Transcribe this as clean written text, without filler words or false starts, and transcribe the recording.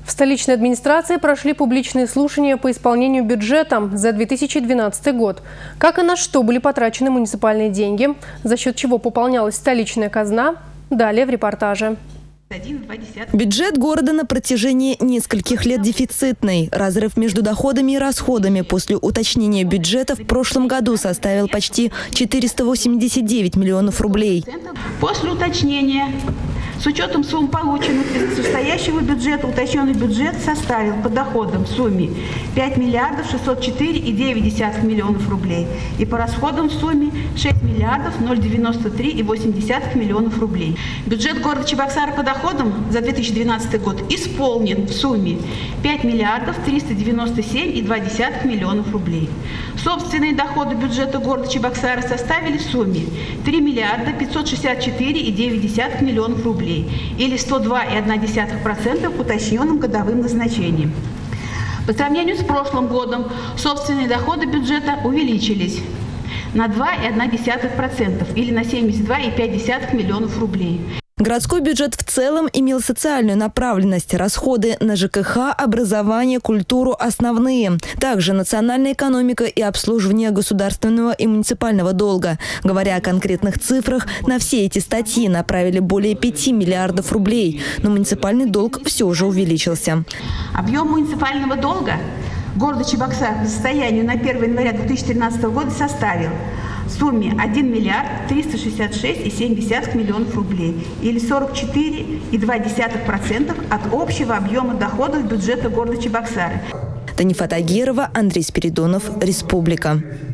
В столичной администрации прошли публичные слушания по исполнению бюджета за 2012 год. Как и на что были потрачены муниципальные деньги, за счет чего пополнялась столичная казна, далее в репортаже. Бюджет города на протяжении нескольких лет дефицитный. Разрыв между доходами и расходами после уточнения бюджета в прошлом году составил почти 489 миллионов рублей. После уточнения, с учетом сумм, полученных из настоящего бюджета, уточненный бюджет составил по доходам в сумме 5 миллиардов 604,9 миллионов рублей и по расходам в сумме 6 миллиардов 093,8 миллионов рублей. Бюджет города Чебоксары по доходам за 2012 год исполнен в сумме 5 миллиардов 397,2 миллионов рублей. Собственные доходы бюджета города Чебоксары составили в сумме 3 миллиарда 564,9 миллионов рублей или 102,1% к уточненным годовым назначениям. По сравнению с прошлым годом собственные доходы бюджета увеличились на 2,1% или на 72,5 миллионов рублей. Городской бюджет в целом имел социальную направленность. Расходы на ЖКХ, образование, культуру основные. Также национальная экономика и обслуживание государственного и муниципального долга. Говоря о конкретных цифрах, на все эти статьи направили более 5 миллиардов рублей. Но муниципальный долг все же увеличился. Объем муниципального долга города Чебоксар по состоянию на 1 января 2013 года составил в сумме 1 миллиард 366,7 миллионов рублей или 44,2% от общего объема доходов бюджета города Чебоксары. Танифа Тагирова, Андрей Спиридонов, Республика.